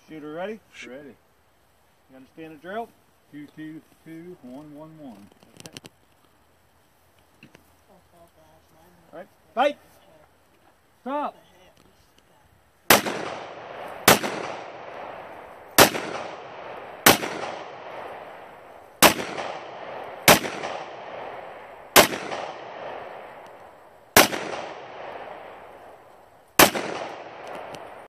Shooter ready? Ready. You understand the drill? 2-2-2-1-1-1. Okay. All right. Fight. Stop.